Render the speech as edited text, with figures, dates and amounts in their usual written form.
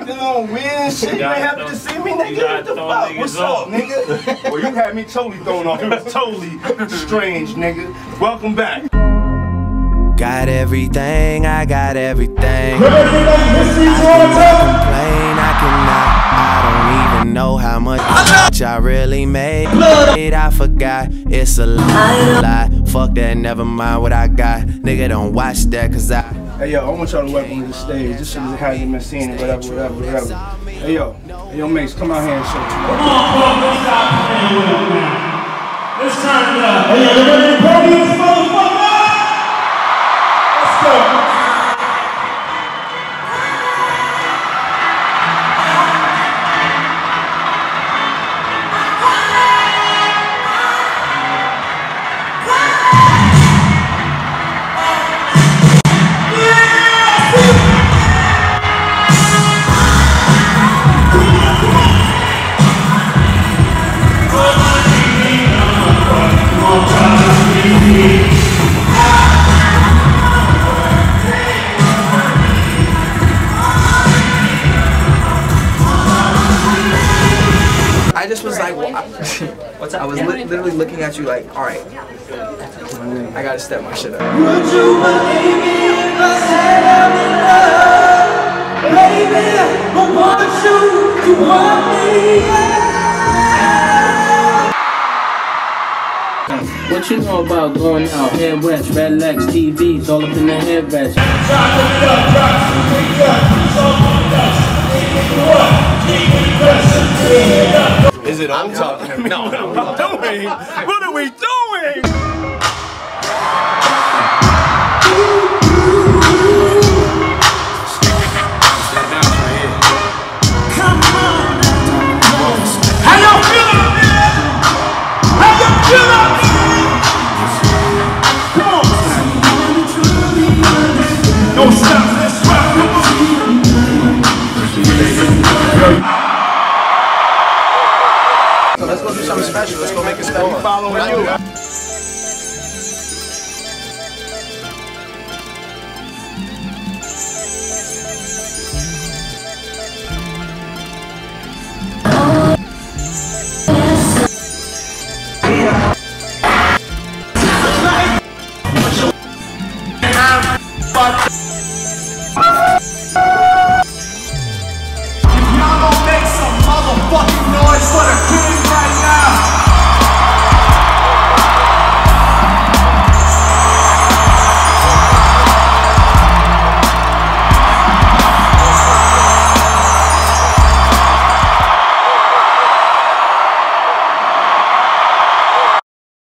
acting on weird and shit. You ain't happy to see me, nigga? What the fuck? What's up, nigga? Well, you had me totally thrown off. It was totally strange, nigga. Welcome back. Got everything, I got everything. I cannot complain, I cannot. I don't even know how much I really made. I forgot, it's a lie. Fuck that, never mind what I got. Nigga, don't watch that, cause I. Hey yo, I want y'all to welcome to the stage. This shit hasn't been seen it, whatever. Hey yo, Mase, come out here and show me. Come on, folks, stop playing with him now. Let's turn it up. Hey yo, you ready to party this motherfucker? Let's go. I just was like, what's up? I was literally looking at you like, all right, I gotta step my shit up. Would you believe me if I said I'm in love? Baby, I want you to want me. What you know about going out, head west, red legs, TVs, all up in the head vest? Is it on top? No. What are we doing? What are we doing? Come on. How y'all feel out there? How y'all feel out there? Come on. Don't stop, let's rock. Let's go do something special. Let's go make it special. Following you.